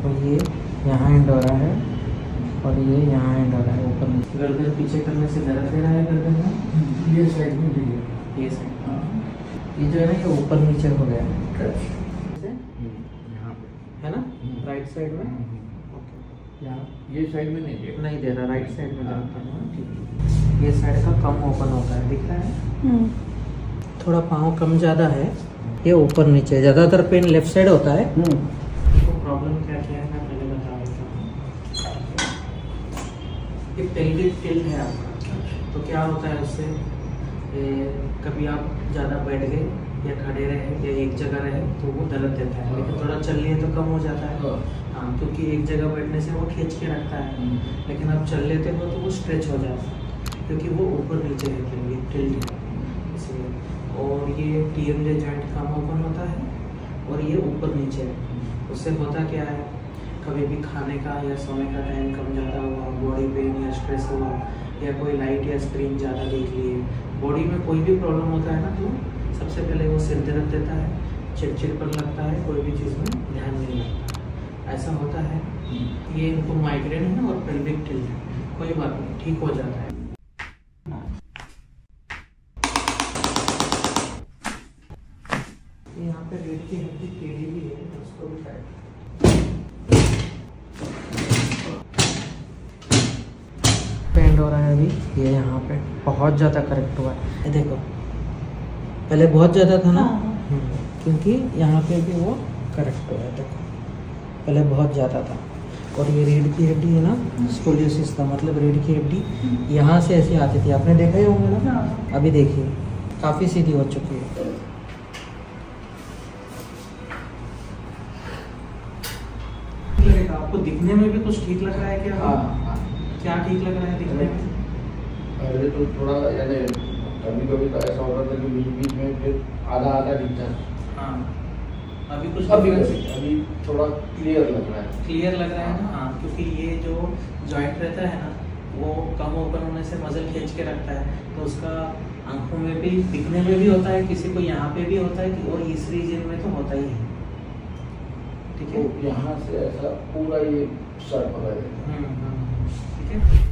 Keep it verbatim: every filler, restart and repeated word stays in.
और ये यहाँ एंड हो रहा है और ये यहाँ एंड हो रहा है ऊपर नीचे। गर्दन पीछे करने से दर्द दे रहा है गर्दन में, ये साइड में भी है, ये साइड। ये जो है ना ये ऊपर नीचे हो गया है यहाँ पे है ना, राइट साइड में। यहाँ ये साइड में नहीं है, नहीं दे रहा, राइट साइड में दर्द है ना, ठीक है। ये साइड का कम ओपन होता है, दिख रहा है। थोड़ा पाँव कम ज़्यादा है, ये ऊपर नीचे। ज़्यादातर पेन लेफ्ट साइड होता है। तो प्रॉब्लम क्या क्या है मैं पहले बता देता हूँ। ये पेल्विक टिल्ट है आपका, तो क्या होता है उससे, कभी आप ज़्यादा बैठ गए या खड़े रहे या एक जगह रहे तो वो दर्द देता है, लेकिन थोड़ा चल लिए तो कम हो जाता है। हाँ, क्योंकि एक जगह बैठने से वो खींच के रखता है, लेकिन आप चल लेते हो तो वो स्ट्रेच हो जाता है, क्योंकि वो ऊपर नीचे है, पेल्विक टिल्ट है इसलिए। और ये टीएमजे जॉइंट कम ओपन होता है और ये ऊपर नीचे है। उससे होता क्या है, कभी भी खाने का या सोने का टाइम कम ज़्यादा हुआ, बॉडी पेन या स्ट्रेस हुआ, या कोई लाइट या स्क्रीन ज़्यादा देख लिए, बॉडी में कोई भी प्रॉब्लम होता है ना, तो सबसे पहले वो सिर दर्द देता है, चिड़चिड़पन लगता है, कोई भी चीज़ में ध्यान नहीं लगता, ऐसा होता है। ये इनको माइग्रेन है और पेल्विक टिल्ट है, कोई बात नहीं, ठीक हो जाता है। यहाँ पे रीढ़ की हड्डी टेढ़ी भी है, उसको भी टाइट। पेंड हो रहा है अभी, ये यहाँ पे बहुत ज़्यादा करेक्ट हुआ है। ये देखो, पहले बहुत ज़्यादा था ना, क्योंकि यहाँ पे भी वो करेक्ट हुआ है। देखो पहले बहुत ज़्यादा था। और ये रीढ़ की हड्डी है ना, स्कोलियोसिस का मतलब रीढ़ की हड्डी यहाँ से ऐसी आती थी, आपने देखा ही होंगे ना। अभी देखिए काफ़ी सीधी हो चुकी है। आपको दिखने में भी कुछ ठीक लग रहा है क्या? हाँ, क्या ठीक लग रहा है दिखने में? पहले तो थोड़ा यानी कभी कभी तो ऐसा होता था कि बीच बीच में फिर आधा आधा दिखता था। हाँ, अभी कुछ अभी अभी थोड़ा क्लियर लग रहा है। क्लियर लग रहा है ना। हाँ, क्योंकि ये जो जॉइंट रहता है ना, वो कम ओपन होने से मसल खींच के रखता है, तो उसका आंखों में भी, दिखने में भी होता है, किसी को यहाँ पे भी होता है, और इस रीजन में तो होता ही है। ठीक है, तो यहाँ से ऐसा पूरा ये सर पकड़ है। ठीक है।